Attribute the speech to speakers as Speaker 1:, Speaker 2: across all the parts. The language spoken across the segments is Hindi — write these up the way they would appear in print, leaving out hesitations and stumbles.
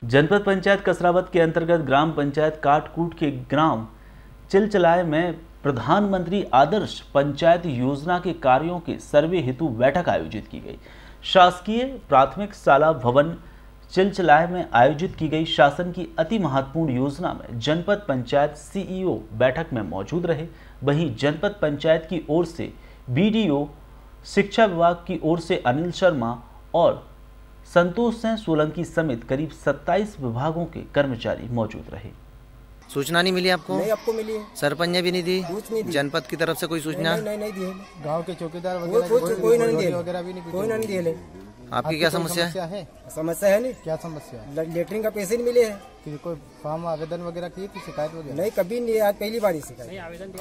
Speaker 1: जनपद पंचायत कसरावद के अंतर्गत ग्राम पंचायत काटकूट के ग्राम चिलचलाय में प्रधानमंत्री आदर्श पंचायत योजना के कार्यों के सर्वे हेतु बैठक आयोजित की गई। शासकीय प्राथमिक शाला भवन चिलचलाय में आयोजित की गई शासन की अति महत्वपूर्ण योजना में जनपद पंचायत सीईओ बैठक में मौजूद रहे। वहीं जनपद पंचायत की ओर से बीडीओ, शिक्षा विभाग की ओर से अनिल शर्मा और संतोष सिंह सोलंकी समेत करीब 27 विभागों के कर्मचारी मौजूद रहे।
Speaker 2: सूचना नहीं मिली आपको?
Speaker 3: नहीं, आपको मिली है।
Speaker 2: सरपंच ने भी नहीं दी?
Speaker 3: कुछ नहीं दी।
Speaker 2: जनपद की तरफ से कोई सूचना?
Speaker 3: नहीं दी है।
Speaker 4: गांव के चौकीदार
Speaker 3: कोई नहीं दिए, कोई नहीं दिए।
Speaker 2: आपकी क्या समस्या है?
Speaker 3: समस्या है नहीं। क्या
Speaker 4: समस्या?
Speaker 3: लेटरिन का पैसे नहीं मिले हैं।
Speaker 4: कि कोई फॉर्म आवेदन वगैरह किए थी, शिकायत वगैरह?
Speaker 3: नहीं, कभी नहीं। आज पहली बार ही शिकायत।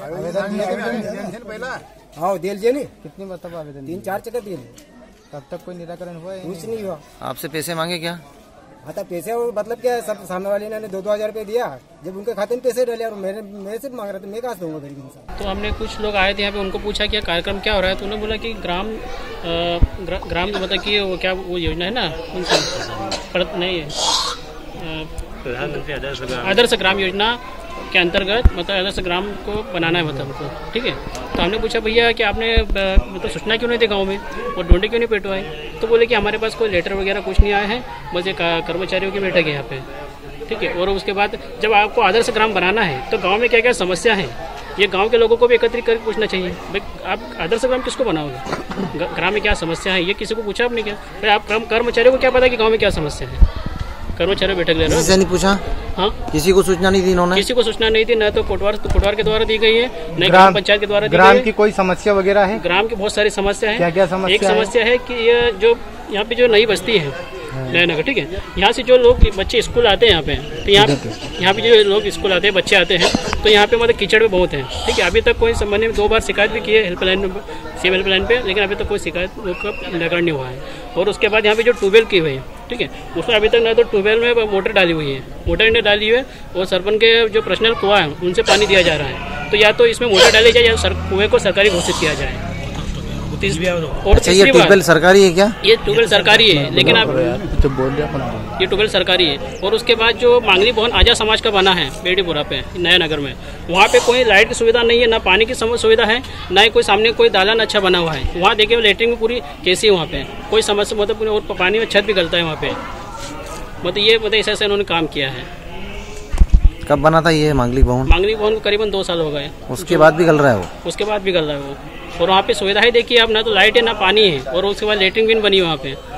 Speaker 4: आवेदन
Speaker 3: हाँ, दिल जी नहीं।
Speaker 4: कितनी मतलब आवेदन?
Speaker 3: 3-4 चक्कर दिए।
Speaker 4: तब तक कोई निराकरण हुआ है?
Speaker 3: कुछ नहीं हुआ।
Speaker 2: आपसे पैसे मांगे क्या?
Speaker 3: हाँ, पैसे और मतलब क्या है, सब सामने वाले ने 2-2 हजार रुपए दिया। जब उनके खाते में पैसे डाले और मेरे से मांग रहे थे, मैं कहाँ से दूंगा गरीब इंसान।
Speaker 5: तो हमने कुछ लोग आए थे यहाँ पे, उनको पूछा कि कार्यक्रम क्या हो रहा है, तो उन्होंने बोला कि ग्राम मतलब कि वो क्या वो योजना है ना, उनसे नहीं है, प्रधानमंत्री आदर्श ग्राम योजना के अंतर्गत मतलब आदर्श ग्राम को बनाना है मतलब उनको, ठीक है। तो हमने पूछा भैया कि आपने मतलब सूचना क्यों नहीं दी गाँव में और ढूंढे क्यों नहीं पेटवाए? तो बोले कि हमारे पास कोई लेटर वगैरह कुछ नहीं आया है, बस एक कर्मचारियों की बैठक है यहाँ पे, ठीक है। और उसके बाद जब आपको आदर्श ग्राम बनाना है तो गाँव में क्या क्या समस्या है, ये गाँव के लोगों को भी एकत्रित करके पूछना चाहिए। भाई आप आदर्श ग्राम किसको बनाओगे, ग्राम में क्या समस्या है, ये किसी को पूछा आपने क्या? भाई आप कर्मचारियों को क्या पता कि गाँव में क्या समस्या है? कर्मचारी बैठक ले रहे
Speaker 2: हो? नहीं पूछा?
Speaker 5: हाँ,
Speaker 2: किसी को सूचना नहीं दी इन्होंने? किसी
Speaker 5: को सूचना नहीं दी, न तो कोटवार के द्वारा दी गई है, न ग्राम पंचायत के द्वारा दी गई है।
Speaker 4: ग्राम की कोई समस्या वगैरह है?
Speaker 5: ग्राम की बहुत सारी समस्या है।
Speaker 4: क्या क्या समस्या?
Speaker 5: एक समस्या है कि ये जो यहाँ पे जो नई बस्ती है नया नगर, ठीक है, यहाँ से जो लोग बच्चे स्कूल आते हैं यहाँ पे, तो यहाँ पे जो लोग स्कूल आते हैं, बच्चे आते हैं, तो यहाँ पे मतलब कीचड़ भी बहुत है, ठीक है। अभी तक कोई संबंध में 2 बार शिकायत भी की है हेल्पलाइन पे, लेकिन अभी तक कोई शिकायत का निराकरण नहीं हुआ है। और उसके बाद यहाँ पे जो ट्यूबवेल की हुई है, ठीक है, उसमें अभी तक ना तो ट्यूबवेल में मोटर डाली हुई है, मोटर ने डाली हुई है, और सरपंच के जो पर्सनल कुआं है उनसे पानी दिया जा रहा है। तो या तो इसमें मोटर डाली जाए या कुएं को सरकारी घोषित किया जाए। और
Speaker 2: अच्छा, ये ट्यूबवेल सरकारी है क्या?
Speaker 5: ये ट्यूबवेल सरकारी है, लेकिन आप ये ट्यूबवेल सरकारी है। और उसके बाद जो मांगली भवन आजा समाज का बना है बेड़ीपुरा पे नया नगर में, वहाँ पे कोई लाइट की सुविधा नहीं है, ना पानी की सुविधा है, ना ही कोई सामने कोई दालान अच्छा बना हुआ है। वहाँ देखिए लेटरिन में पूरी कैसी है, वहाँ पे कोई समस्या मतलब, और पानी में छत भी गलता है वहाँ पे, मतलब ये मतलब ऐसा इन्होंने काम किया है।
Speaker 2: कब बना था ये मांगली भवन?
Speaker 5: मांगली भवन को करीबन 2 साल हो गए।
Speaker 2: उसके बाद भी गल रहा है वो?
Speaker 5: उसके बाद भी गल रहा है वो। और वहाँ पे सुविधाएं देखिए आप, ना तो लाइट है ना पानी है, और उसके बाद लेटरिन भी बनी है वहाँ पे।